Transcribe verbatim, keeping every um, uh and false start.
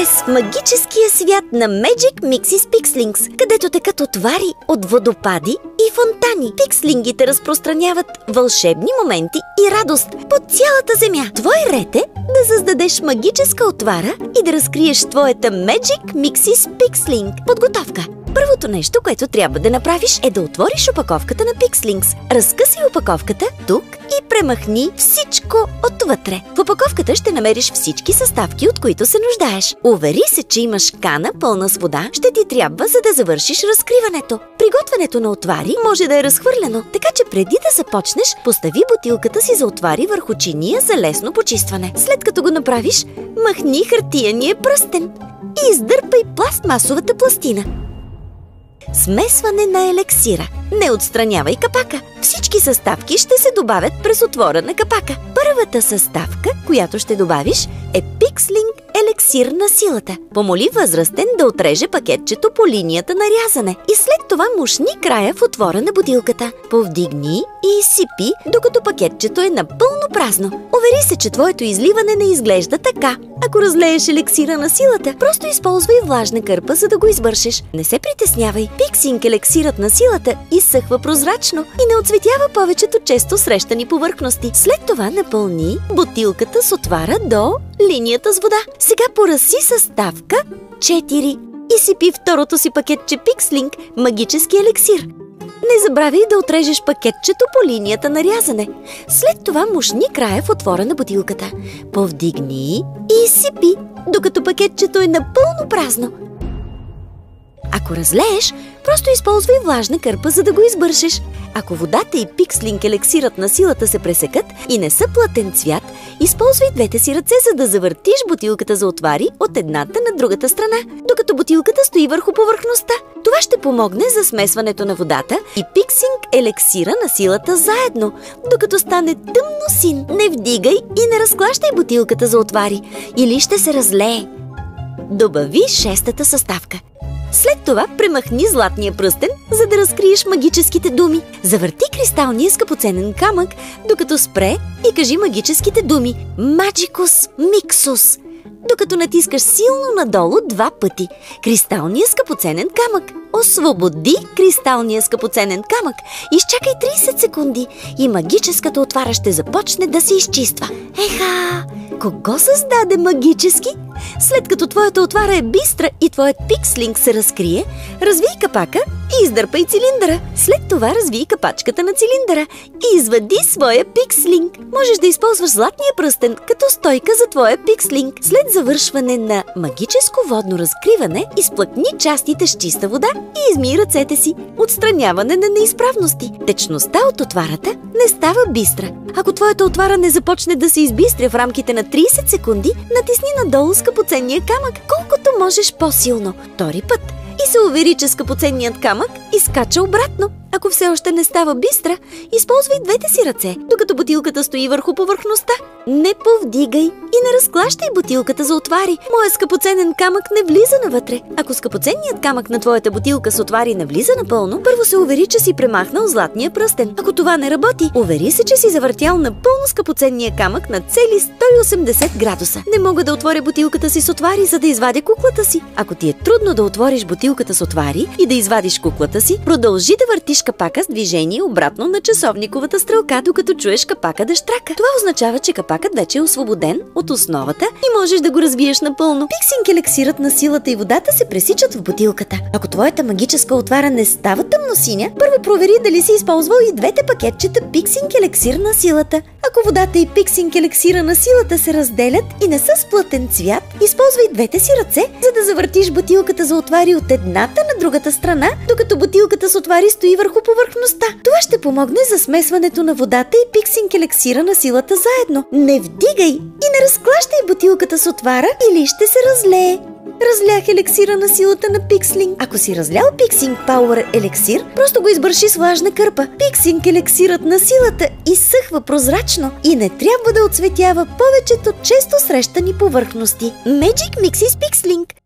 днес в магическия свят на Magic Mixes Pixlings, където текат отвари от водопади и фонтани. Пикслингите разпространяват вълшебни моменти и радост по цялата земя. Твой ред е да създадеш магическа отвара и да разкриеш твоята Magic Mixes Pixling. Подготовка. Първото нещо, което трябва да направиш, е да отвориш опаковката на Pixlings. Разкъсай опаковката тук и премахни всичко отвътре. В опаковката ще намериш всички съставки, от които се нуждаеш. Увери се, че имаш кана пълна с вода. Ще ти трябва, за да завършиш разкриването. Приготвянето на отвари може да е разхвърлено, така че преди да започнеш, постави бутилката си за отвари върху чиния за лесно почистване. След като го направиш, махни хартияния пръстен и издърпай пластмасовата пластина. Смесване на елексира. Не отстранявай капака. Всички съставки ще се добавят през отвора на капака. Първата съставка, която ще добавиш, е Pixling елексир на силата. Помоли възрастен да отреже пакетчето по линията на рязане и след това мушни края в отвора на бутилката. Повдигни и изсипи, докато пакетчето е напълно празно. Увери се, че твоето изливане не изглежда така. Ако разлееш елексира на силата, просто използвай влажна кърпа, за да го избършеш. Не се притеснявай. Pixling елексирът на силата изсъхва прозрачно и не отцветява повечето често срещани повърхности. След това напълни бутилката с отвара до линията с вода. Сега пораси съставка четири и сипи второто си пакетче Pixling магически елексир. Не забравяй да отрежеш пакетчето по линията на рязане. След това мушни края в отвора на бутилката. Повдигни и изсипи, докато пакетчето е напълно празно. Ако разлееш, просто използвай влажна кърпа, за да го избършеш. Ако водата и Pixling елексирът на силата се пресекат и не са плътен цвят, използвай двете си ръце, за да завъртиш бутилката за отвари от едната на другата страна, докато бутилката стои върху повърхността. Това ще помогне за смесването на водата и Pixling елексира на силата заедно, докато стане тъмно син. Не вдигай и не разклащай бутилката за отвари, или ще се разлее. Добави шестата съставка. След това премахни златния пръстен, за да разкриеш магическите думи. Завърти кристалния скъпоценен камък, докато спре и кажи магическите думи Magicus Mixus, докато натискаш силно надолу два пъти. Кристалния скъпоценен камък. Освободи кристалния скъпоценен камък. Изчакай трийсет секунди и магическата отвара ще започне да се изчиства. Еха! Кого създаде магически? След като твоята отвара е бистра и твоят Pixling се разкрие, развий капака и издърпай цилиндъра. След това развий капачката на цилиндъра и извади своя Pixling. Можеш да използваш златния пръстен като стойка за твоя Pixling. След завършване на магическо водно разкриване, изплъкни частите с чиста вода и измий ръцете си. Отстраняване на неизправности. Течността от отварата не става бистра. Ако твоята отвара не започне да се избистря в рамките на трийсет секунди, натисни надолу скъпоценния камък колкото можеш по-силно. Втори път и се увери, че скъпоценният камък изкача обратно. Ако все още не става бистра, използвай двете си ръце, докато бутилката стои върху повърхността. Не повдигай и не разклащай бутилката за отвари. Моят скъпоценен камък не влиза навътре. Ако скъпоценният камък на твоята бутилка с отвари не влиза напълно, първо се увери, че си премахнал златния пръстен. Ако това не работи, увери се, че си завъртял напълно скъпоценния камък на цели сто и осемдесет градуса. Не мога да отворя бутилката си с отвари, за да извадя куклата си. Ако ти е трудно да отвориш бутилката с отвари и да извадиш куклата си, продължи да въртиш капака с движение обратно на часовниковата стрелка, докато чуеш капака да щрака. Това означава, че капакът вече е освободен от основата и можеш да го развиеш напълно. Pixling елексирът на силата и водата се пресичат в бутилката. Ако твоята магическа отвара не става тъмносиня, първо провери дали си използвал и двете пакетчета Pixling елексир на силата. Ако водата и Pixling елексира на силата се разделят и не са с плътен цвят, използвай двете си ръце, за да завъртиш бутилката за отвари от едната на другата страна, докато бутилката с отвари стои върху повърхността. Това ще помогне за смесването на водата и Pixling елексира на силата заедно. Не вдигай и не разклащай бутилката с отвара, или ще се разлее. Разлях елексира на силата на Pixling. Ако си разлял Pixling Power елексир, просто го избърши с влажна кърпа. Pixling елексирът на силата изсъхва прозрачно и не трябва да отцветява повечето често срещани повърхности. Magic Mixes Pixling.